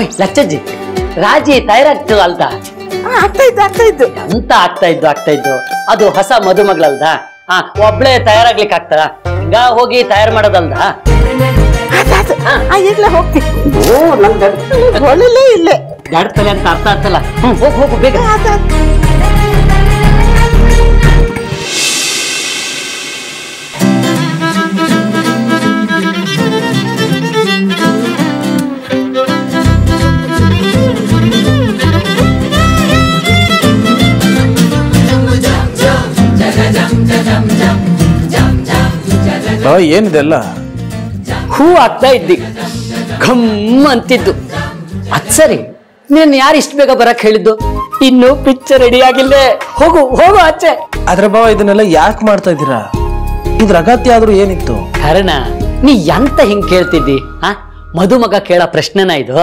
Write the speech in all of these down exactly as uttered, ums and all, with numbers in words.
ಓಯ್ ಲಚ್ಚಜ್ಜಿ, ರಾಜಿ ತಯಾರಾಗ್ತದ ಅಲ್ದ? ಆಗ್ತಾ ಇದ್ದು ಆಗ್ತಾ ಇದ್ದು ಎಂತ ಆಗ್ತಾ ಇದ್ದು ಆಗ್ತಾ ಇದ್ದು ಅದು ಹೊಸ ಮದುಮಗಳಲ್ದ? ಹಾ, ಒಬ್ಳೆ ತಯಾರಾಗ್ಲಿಕ್ಕೆ ಆಗ್ತದ? ಹಿಂಗ ಹೋಗಿ ತಯಾರು ಮಾಡೋದಲ್ದ? ಈಗ್ಲೇ ಹೋಗ್ತೀನಿ. ಓ ನಂಗೆ ಒಳ್ಳೆ ಇಲ್ಲೇ ಗಡ್ತಲೆ ಅಂತ ಅರ್ಥ ಆಗ್ತಲ್ಲ. ಹ್ಮ್, ಹೋಗು ಹೋಗು ಬೇಗ. ಏನಿದೆಲ್ಲ? ಹೂ ಆಗ್ತಾ ಇದ್ದಿ, ಘಮ್ ಅಂತಿದ್ದು. ಅದ್ ಸರಿ, ನೀನ್ ಯಾರು ಇಷ್ಟು ಬೇಗ ಬರಕ್ ಹೇಳಿದ್ದು? ಇನ್ನು ಪಿಕ್ಚರ್ ರೆಡಿ ಆಗಿಲ್ಲ. ಹೋಗು ಹೋಗು ಆಚೆ. ಆದ್ರೆ ಬಾವ ಇದನ್ನೆಲ್ಲ ಯಾಕೆ ಮಾಡ್ತಾ ಇದ್ದೀರಾ? ಇದ್ರ ಅಗತ್ಯ ಆದ್ರೂ ಏನಿತ್ತು? ಕಾರಣ ನೀ ಎಂತ ಹಿಂಗ್ ಕೇಳ್ತಿದ್ದಿ? ಆ ಮದುಮಗ ಕೇಳ ಪ್ರಶ್ನೆನ ಇದು?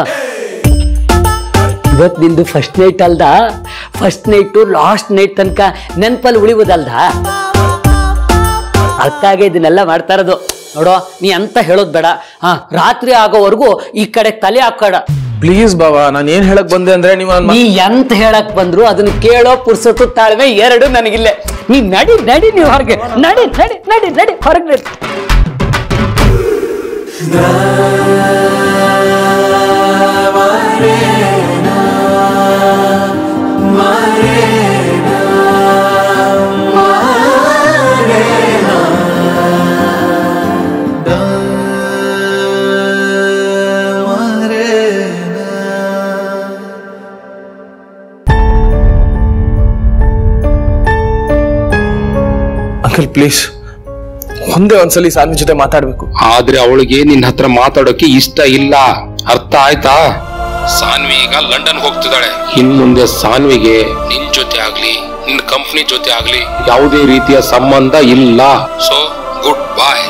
ಇವತ್ ನಿಂದು ಫಸ್ಟ್ ನೈಟ್ ಅಲ್ದ? ಫಸ್ಟ್ ನೈಟು ಲಾಸ್ಟ್ ನೈಟ್ ತನಕ ನೆನ್ಪಲ್ಲಿ ಉಳಿಬೋದಲ್ದ? ಅದಕ್ಕಾಗಿ ಇದನ್ನೆಲ್ಲ ಮಾಡ್ತಾ ಇರೋದು. ನೋಡೋ, ನೀ ಅಂತ ಹೇಳೋದ್ ಬೇಡ. ಹಾ, ರಾತ್ರಿ ಆಗೋವರೆಗೂ ಈ ಕಡೆ ತಲೆ ಹಾಕೋಣ. ಪ್ಲೀಸ್ ಬಾವಾ, ನಾನು ಏನ್ ಹೇಳಕ್ ಬಂದೆ ಅಂದ್ರೆ ನೀವು ನೀ ಎಂತ ಹೇಳಕ್ ಬಂದ್ರು ಅದನ್ನ ಕೇಳೋ ಪುರ್ಸೊತ್ತು ತಾಳ್ಮೆ ಎರಡು ನನಗಿಲ್ಲ. ನೀ ನಡಿ ನಡಿ, ನೀವು ಹೊರಗೆ ನಡಿ ನಡಿ ನಡಿ ನಡಿ ಹೊರಗೆ ನಡಿ. ಪ್ಲೀಸ್, ಒಂದೇ ಒಂದ್ಸಲಿ ಸಾನ್ವಿ ಜೊತೆ ಮಾತಾಡ್ಬೇಕು. ಆದ್ರೆ ಅವಳಿಗೆ ನಿನ್ನ ಹತ್ರ ಮಾತಾಡೋಕೆ ಇಷ್ಟ ಇಲ್ಲ, ಅರ್ಥ ಆಯ್ತಾ? ಸಾನ್ವಿ ಈಗ ಲಂಡನ್ ಹೋಗ್ತಿದ್ದಾಳೆ. ಇನ್ ಮುಂದೆ ಸಾನ್ವಿಗೆ ನಿನ್ ಜೊತೆ ಆಗ್ಲಿ ನಿನ್ ಕಂಪ್ನಿ ಜೊತೆ ಆಗ್ಲಿ ಯಾವುದೇ ರೀತಿಯ ಸಂಬಂಧ ಇಲ್ಲ. ಸೊ ಗುಡ್ ಬಾಯ್.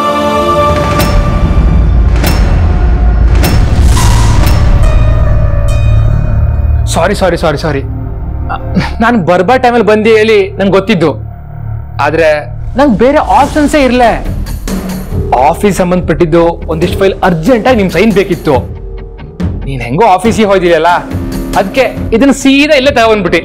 ಸಾರಿ ಸಾರಿ ಸಾರಿ ಸಾರಿ ನಾನು ಬರ್ಬಾ ಟೈಮಲ್ಲಿ ಬಂದು ಹೇಳಿ ನಂಗೆ ಗೊತ್ತಿದ್ದು. ಆದ್ರೆ ನಂಗೆ ಬೇರೆ ಆಪ್ಷನ್ಸೇ ಇರ್ಲ. ಆಫೀಸ್ ಸಂಬಂಧಪಟ್ಟಿದ್ದು ಒಂದಿಷ್ಟು ಫೈಲ್ ಅರ್ಜೆಂಟ್ ಆಗಿ ನಿಮ್ ಸೈನ್ ಬೇಕಿತ್ತು. ನೀನ್ ಹೆಂಗೋ ಆಫೀಸಿಗೆ ಹೋಯ್ದಿರಲ್ಲ, ಅದಕ್ಕೆ ಇದನ್ನ ಸೀದಾ ಇಲ್ಲೇ ತಗೊಂಡ್ಬಿಟ್ಟಿ.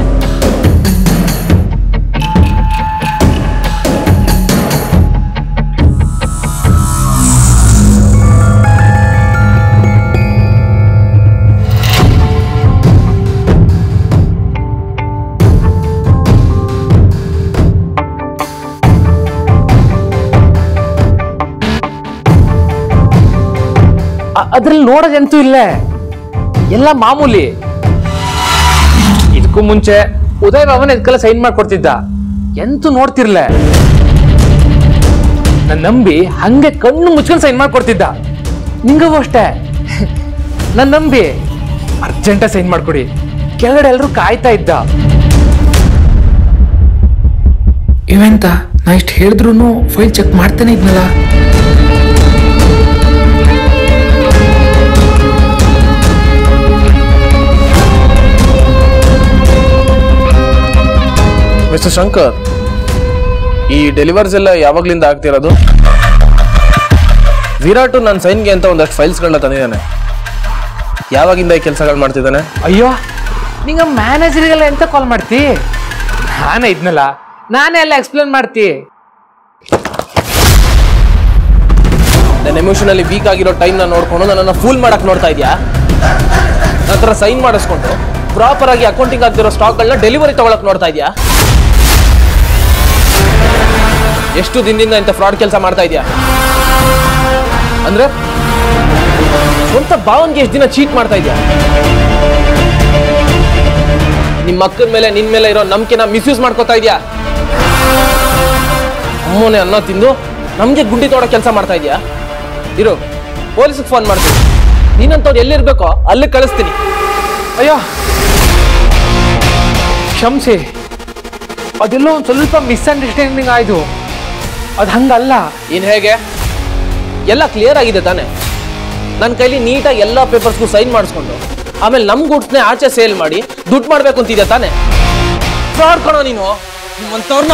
ಅದ್ರಲ್ಲಿ ನೋಡೋದಂತೂ ಇಲ್ಲ, ಎಲ್ಲ ಮಾಮೂಲಿ. ಇದಕ್ಕೂ ಮುಂಚೆ ಉದಯ್ ಬಾಬನ್ ಇದಕ್ಕೆಲ್ಲ ಸೈನ್ ಮಾಡ್ಕೊಡ್ತಿದ್ದ, ಎಂತೂ ನೋಡ್ತಿರ್ಲ. ನನ್ ನಂಬಿ ಹಂಗೆ ಕಣ್ಣು ಮುಚ್ಕೊಂಡು ಸೈನ್ ಮಾಡ್ಕೊಡ್ತಿದ್ದ. ನಿಂಗೂ ಅಷ್ಟೇ, ನನ್ ನಂಬಿ ಅರ್ಜೆಂಟ ಸೈನ್ ಮಾಡ್ಕೊಡಿ, ಕೆಳಗಡೆ ಎಲ್ರು ಕಾಯ್ತಾ ಇದ್ದ. ಇವೆಂತ ನಾ ಇಷ್ಟು ಹೇಳಿದ್ರು ಫೈಲ್ ಚೆಕ್ ಮಾಡ್ತಾನೆ ಇದ್ನಲ್ಲ. ಮಿಸ್ಟರ್ ಶಂಕರ್, ಈ ಡೆಲಿವರ್ಸ್ ಎಲ್ಲ ಯಾವಾಗ್ಲಿಂದ ಆಗ್ತಿರೋದು? ವಿರಾಟು ನನ್ನ ಸೈನ್ಗೆ ಅಂತ ಒಂದಷ್ಟು ಫೈಲ್ಸ್ಗಳನ್ನ ತಂದಿದ್ದಾನೆ. ಯಾವಾಗಿಂದ ಈ ಕೆಲಸಗಳು ಮಾಡ್ತಿದ್ದಾನೆ? ಅಯ್ಯೋ, ನಿಂಗ ಮ್ಯಾನೇಜರ್ಗೆಲ್ಲ ಎಂತ ಕಾಲ್ ಮಾಡ್ತಿ? ನಾನೇ ಇದ್ನಲ್ಲ, ನಾನೇ ಎಲ್ಲ ಎಕ್ಸ್ಪ್ಲೇನ್ ಮಾಡ್ತಿ. ನನ್ನ ಎಮೋಷನಲ್ಲಿ ವೀಕ್ ಆಗಿರೋ ಟೈಮ್ನ ನೋಡ್ಕೊಂಡು ನನ್ನನ್ನು ಫೂಲ್ ಮಾಡಕ್ ನೋಡ್ತಾ ಇದೆಯಾ? ನನ್ನ ಹತ್ರ ಸೈನ್ ಮಾಡಿಸ್ಕೊಂಡು ಪ್ರಾಪರ್ ಆಗಿ ಅಕೌಂಟಿಂಗ್ ಆಗ್ತಿರೋ ಸ್ಟಾಕ್ಗಳನ್ನ ಡೆಲಿವರಿ ತಗೊಳಕ್ ನೋಡ್ತಾ ಇದೆಯಾ? ಎಷ್ಟು ದಿನದಿಂದ ಇಂಥ ಫ್ರಾಡ್ ಕೆಲಸ ಮಾಡ್ತಾ ಇದೆಯಾ? ಅಂದ್ರೆ ಸ್ವಂತ ಭಾವನ್ಗೆ ಎಷ್ಟು ದಿನ ಚೀಟ್ ಮಾಡ್ತಾ ಇದೆಯಾ? ನಿಮ್ಮ ಅಕ್ಕನ ಮೇಲೆ ನಿನ್ ಮೇಲೆ ಇರೋ ನಂಬಿಕೆನ ಮಿಸ್ಯೂಸ್ ಮಾಡ್ಕೋತಾ ಇದೆಯಾ? ಅಮ್ಮನೆ ಅನ್ನ ತಿಂದು ನಮ್ಗೆ ಗುಂಡಿ ತೋಡೋ ಕೆಲಸ ಮಾಡ್ತಾ ಇದೆಯಾ? ಇರು, ಪೊಲೀಸ್ಗೆ ಫೋನ್ ಮಾಡ್ತೀನಿ. ನೀನಂತವ್ರು ಎಲ್ಲಿರ್ಬೇಕೋ ಅಲ್ಲಿ ಕಳಿಸ್ತೀನಿ. ಅಯ್ಯೋ ಕ್ಷಮಿಸಿ, ಅದೆಲ್ಲೋ ಒಂದು ಸ್ವಲ್ಪ ಮಿಸ್ಅಂಡರ್ಸ್ಟ್ಯಾಂಡಿಂಗ್ ಆಯ್ತು. ಅದು ಹಂಗಲ್ಲ. ಇನ್ ಹೇಗೆ? ಎಲ್ಲ ಕ್ಲಿಯರ್ ಆಗಿದೆ ತಾನೆ? ನನ್ನ ಕೈಲಿ ನೀಟಾಗಿ ಎಲ್ಲ ಪೇಪರ್ಸ್ಗೂ ಸೈನ್ ಮಾಡಿಸ್ಕೊಂಡು ಆಮೇಲೆ ನಮ್ ಗುಡ್ಸ್ನೇ ಆಚೆ ಸೇಲ್ ಮಾಡಿ ದುಡ್ಡು ಮಾಡ್ಬೇಕು ಅಂತಿದ್ಯಾ ತಾನೆ? ಫ್ರಾಡ್ ಕಣೋ ನೀನು. ನಿಮ್ಮಂತವ್ರನ್ನ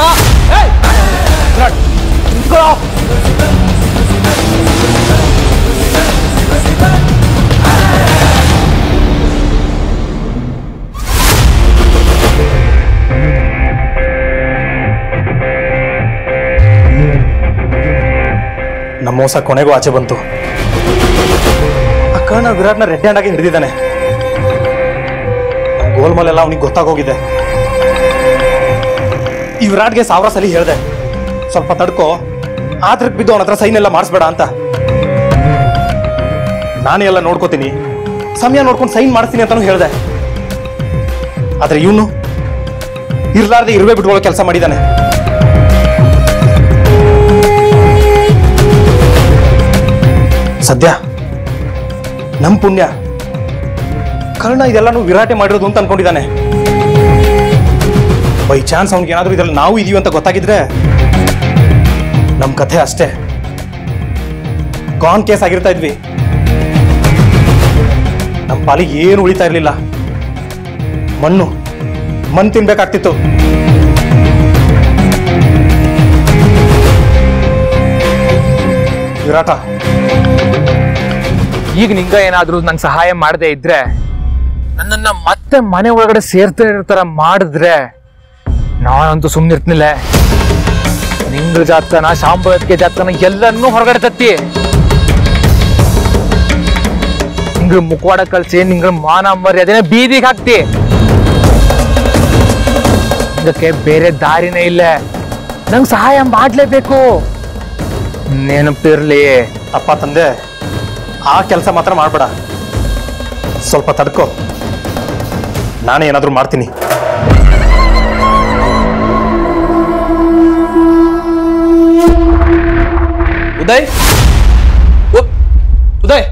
ನಮ್ಮ ಮೋಸ ಕೊನೆಗೂ ಆಚೆ ಬಂತು. ಅಕ್ಕನ ವಿರಾಟ್ನ ರೆಡ್ ಹ್ಯಾಂಡ್ ಆಗಿ ಹಿಡಿದಿದ್ದಾನೆ. ಗೋಲ್ಮಾಲ್ ಎಲ್ಲ ಅವನಿಗೆ ಗೊತ್ತಾಗೋಗಿದೆ. ಈ ವಿರಾಟ್ಗೆ ಸಾವಿರ ಸಲ ಹೇಳ್ದೆ, ಸ್ವಲ್ಪ ತಡ್ಕೋ, ಆದ್ರಕ್ಕೆ ಬಿದ್ದು ಅವನ ಹತ್ರ ಸೈನ್ ಎಲ್ಲ ಮಾಡಿಸ್ಬೇಡ ಅಂತ. ನಾನೇ ಎಲ್ಲ ನೋಡ್ಕೋತೀನಿ, ಸಮಯ ನೋಡ್ಕೊಂಡು ಸೈನ್ ಮಾಡಿಸ್ತೀನಿ ಅಂತಾನು ಹೇಳ್ದೆ. ಆದ್ರೆ ಇವನು ಇರ್ಲಾರ್ದೆ ಇರುವೆ ಬಿಟ್ಕೊಳ್ಳೋ ಕೆಲಸ ಮಾಡಿದ್ದಾನೆ. ಸದ್ಯ ನಮ್ ಪುಣ್ಯ ಕರ್ಣ ಇದೆಲ್ಲಾನು ವಿರಾಟೆ ಮಾಡಿರೋದು ಅಂತ ಅನ್ಕೊಂಡಿದ್ದಾನೆ. ಬೈ ಚಾನ್ಸ್ ಅವ್ನಿಗೆ ಏನಾದ್ರೂ ಇದ್ರಲ್ಲಿ ನಾವು ಇದೀವಿ ಅಂತ ಗೊತ್ತಾಗಿದ್ರೆ ನಮ್ ಕಥೆ ಅಷ್ಟೇ, ಕಾನ್ ಕೇಸ್ ಆಗಿರ್ತಾ ಇದ್ವಿ. ನಮ್ಮ ಪಾಲಿಗೆ ಏನು ಉಳಿತಾ ಇರ್ಲಿಲ್ಲ. ಮಣ್ಣು ಮಣ್ಣು ತಿನ್ಬೇಕಾಗ್ತಿತ್ತು. ವಿರಾಟ, ಈಗ ನಿಂಗ ಏನಾದ್ರೂ ನಂಗೆ ಸಹಾಯ ಮಾಡದೇ ಇದ್ರೆ, ನನ್ನನ್ನ ಮತ್ತೆ ಮನೆ ಒಳಗಡೆ ಸೇರ್ತಾ ಇರೋ ತರ ಮಾಡಿದ್ರೆ ನಾನಂತೂ ಸುಮ್ಮನಿರ್ತಿನಿಲ್ಲ. ನಿಂಗಳ ಜಾತಕನ, ಶಾಂಭವತಿಗೆ ಜಾತಕನ ಎಲ್ಲನ್ನೂ ಹೊರಗಡೆ ತತ್ತಿ ನಿಂಗಳ ಮುಖವಾಡ ಕಳ್ಸಿ ನಿಂಗಳ ಮಾನ ಮರ್ಯಾದೆನ ಬೀದಿಗೆ ಹಾಕ್ತಿ. ಇದಕ್ಕೆ ಬೇರೆ ದಾರಿನೇ ಇಲ್ಲ. ನಂಗೆ ಸಹಾಯ ಮಾಡ್ಲೇಬೇಕು. ನೆನಪಿರ್ಲಿ. ಅಪ್ಪ ತಂದೆ, ಆ ಕೆಲಸ ಮಾತ್ರ ಮಾಡ್ಬೇಡ. ಸ್ವಲ್ಪ ತಡ್ಕೋ, ನಾನೇ ಏನಾದ್ರೂ ಮಾಡ್ತೀನಿ. ಉದಯ್, ಉದಯ್,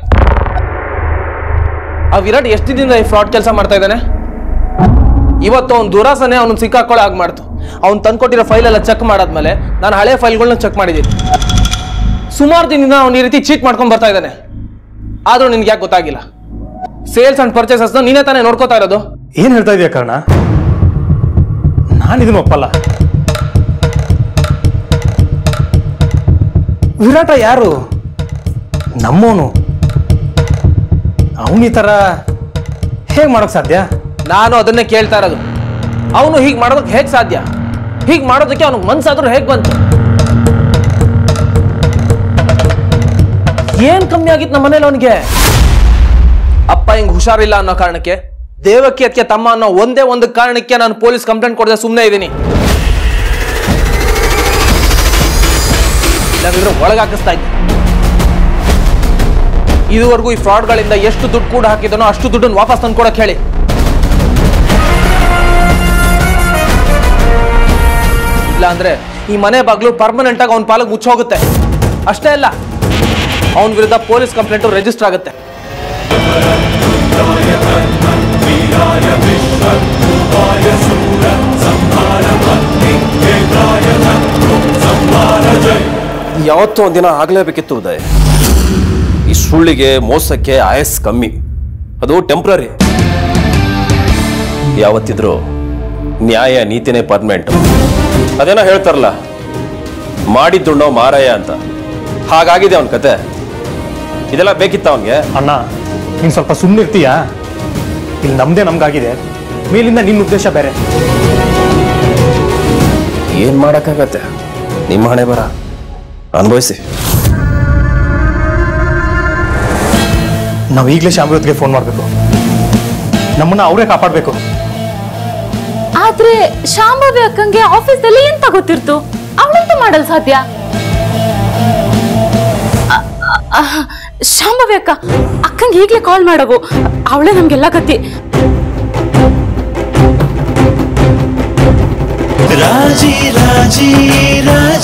ಆ ವಿರಾಟ್ ಎಷ್ಟು ದಿನದಿಂದ ಈ ಫ್ರಾಡ್ ಕೆಲಸ ಮಾಡ್ತಾ ಇದ್ದಾನೆ? ಇವತ್ತು ಅವ್ನ ದುರಾಸನೆ ಅವನು ಸಿಕ್ಕಾಕೊಳ್ಳೋ ಆಗಿ ಮಾಡ್ತು. ಅವ್ನು ತಂದ್ಕೊಟ್ಟಿರೋ ಫೈಲ್ ಎಲ್ಲ ಚೆಕ್ ಮಾಡಾದ್ಮೇಲೆ ನಾನು ಹಳೆ ಫೈಲ್ಗಳನ್ನ ಚೆಕ್ ಮಾಡಿದ್ದೀನಿ. ಸುಮಾರು ದಿನದಿಂದ ಅವ್ನು ಈ ರೀತಿ ಚೀಟ್ ಮಾಡ್ಕೊಂಡು ಬರ್ತಾ ಇದ್ದಾನೆ. ಆದ್ರೂ ನಿನ್ಗೆ ಯಾಕೆ ಗೊತ್ತಾಗಿಲ್ಲ? ಸೇಲ್ಸ್ ಅಂಡ್ ಪರ್ಚೇಸಸ್ ನೀನೇ ತಾನೇ ನೋಡ್ಕೋತಾ ಇರೋದು. ಏನ್ ಹೇಳ್ತಾ ಇದೀಯ ಕರ್ಣ? ನಾನು ಇದನ್ನ ಒಪ್ಪಲ್ಲ. ವಿರಾಟ ಯಾರು? ನಮ್ಮವನು. ಅವನು ಈ ತರ ಹೇಗ್ ಮಾಡೋಕ್ ಸಾಧ್ಯ? ನಾನು ಅದನ್ನೇ ಕೇಳ್ತಾ ಇರೋದು. ಅವನು ಹೀಗೆ ಮಾಡೋದಕ್ಕೆ ಹೇಗೆ ಸಾಧ್ಯ? ಹೀಗೆ ಮಾಡೋದಕ್ಕೆ ಅವನಿಗೆ ಮನ್ಸಾದ್ರೂ ಹೇಗೆ ಬಂತು? ಏನ್ ಕಮ್ಮಿ ಆಗಿತ್ತು ನಮ್ಮ ಮನೇಲಿ ಅವನಿಗೆ? ಅಪ್ಪ ಹಿಂಗ್ ಹುಷಾರಿಲ್ಲ ಅನ್ನೋ ಕಾರಣಕ್ಕೆ, ದೇವಕಿ ಅದಕ್ಕೆ ತಮ್ಮ ಅನ್ನೋ ಒಂದೇ ಒಂದು ಕಾರಣಕ್ಕೆ ನಾನು ಪೊಲೀಸ್ ಕಂಪ್ಲೇಂಟ್ ಕೊಡದೆ ಸುಮ್ಮನೆ ಇದ್ದೀನಿ. ಇಲ್ಲಾಂದ್ರೆ ಒಳಗಾಕಿಸ್ತಾ ಇದ್ದೆ. ಇದುವರೆಗೂ ಈ ಫ್ರಾಡ್ಗಳಿಂದ ಎಷ್ಟು ದುಡ್ಡು ಕೂಡ ಹಾಕಿದನೋ ಅಷ್ಟು ದುಡ್ಡನ್ನು ವಾಪಸ್ ತಂದ್ಕೊಡಕ್ ಹೇಳಿ. ಇಲ್ಲ ಅಂದ್ರೆ ಈ ಮನೆ ಬಾಗ್ಲು ಪರ್ಮನೆಂಟ್ ಆಗಿ ಅವನ ಪಾಲಕ್ ಮುಚ್ಚೋಗುತ್ತೆ. ಅಷ್ಟೇ ಅಲ್ಲ, ಅವನ ವಿರುದ್ಧ ಪೊಲೀಸ್ ಕಂಪ್ಲೇಂಟ್ ರಿಜಿಸ್ಟರ್ ಆಗುತ್ತೆ. ಯಾವತ್ತೂ ಒಂದಿನ ಆಗ್ಲೇಬೇಕಿತ್ತು ಉದಯ್. ಈ ಸುಳ್ಳಿಗೆ ಮೋಸಕ್ಕೆ ಆಯಸ್ ಕಮ್ಮಿ, ಅದು ಟೆಂಪ್ರರಿ. ಯಾವತ್ತಿದ್ರು ನ್ಯಾಯ ನೀತಿನೇ ಪರ್ಮನೆಂಟ್. ಅದೇನೋ ಹೇಳ್ತಾರಲ್ಲ, ಮಾಡಿದ್ದುಣ್ಣೋ ಮಾರಾಯ ಅಂತ. ಹಾಗಾಗಿದೆ ಅವನ ಕತೆ. ಇದೆಲ್ಲ ಬೇಕಿತ್ತ ಅವನ್ಗೆ? ಅಣ್ಣ, ನೀನ್ ಸ್ವಲ್ಪ ಸುಮ್ಮನಿರ್ತೀಯಾ? ಇಲ್ಲಿ ನಮ್ದೇ ನಮ್ಗಾಗಿದೆ, ಮೇಲಿಂದ ನಿನ್ನ ಉದ್ದೇಶ ಬೇರೆ. ಏನ್ ಮಾಡಕ್ಕಾಗತ್ತೆ? ನಿಮ್ಮ ಹಣೆ ಬರ ಅನುಭವಿಸಿ. ನಾವು ಈಗಲೇ ಶಾಂಭವತಿಗೆ ಫೋನ್ ಮಾಡ್ಬೇಕು. ನಮ್ಮನ್ನ ಅವರೇ ಕಾಪಾಡ್ಬೇಕು. ಆದ್ರೆ ಶಾಂಭವಿ ಅಕ್ಕಂಗೆ ಆಫೀಸಲ್ಲಿ ಎಂತ ಗೊತ್ತಿರ್ತು? ಅವಳೆಂತ ಮಾಡಲ್ ಸಾಧ್ಯ? ಶಾಂಭವಿ ಅಕ್ಕ, ಅಕ್ಕಂಗೆ ಈಗಲೇ ಕಾಲ್ ಮಾಡವು. ಅವಳೇ ನಮ್ಗೆಲ್ಲ ಗತಿ. ರಾಜಿ ರಾಜಿ ರಾಜಿ